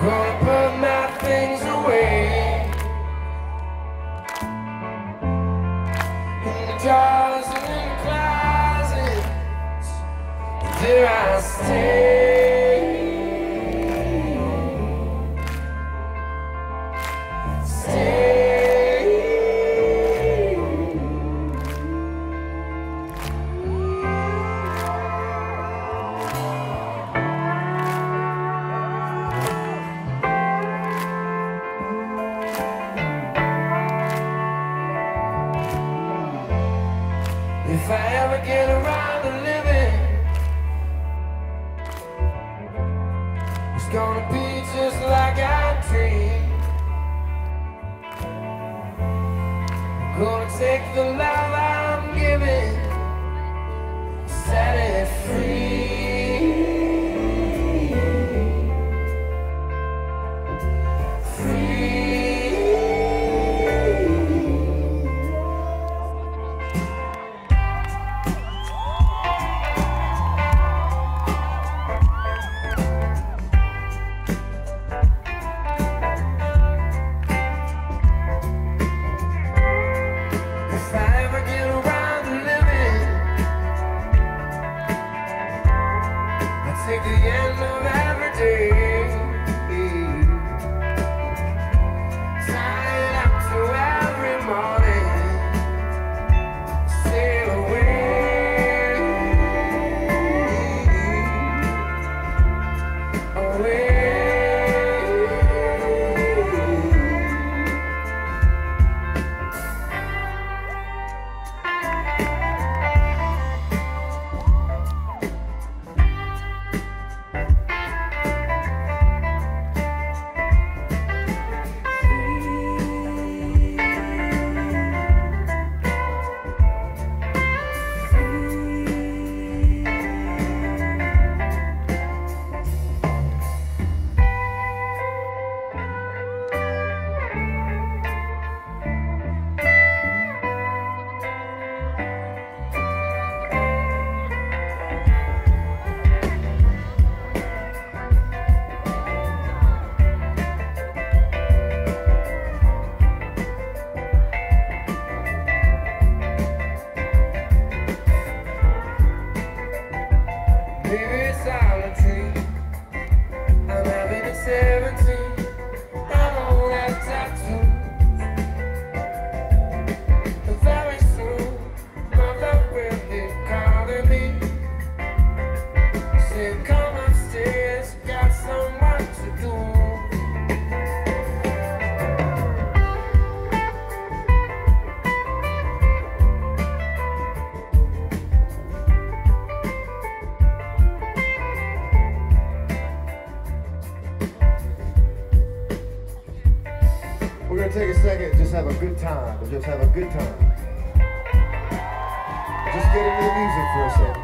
Gonna put my things away in the drawers and in the closets. There I stay. If I ever get around to living, it's gonna be just like I dreamed. I'm gonna take the love I'm giving, set it free. Take the end of every day, tie it up to every morning, sail away, away. Maybe it's solitude. I'm having a 17. I don't have tattoos. But very soon, my love will be calling me. Say, come upstairs, got some work to do. We're gonna take a second, just have a good time. Just have a good time. Just get into the music for a second.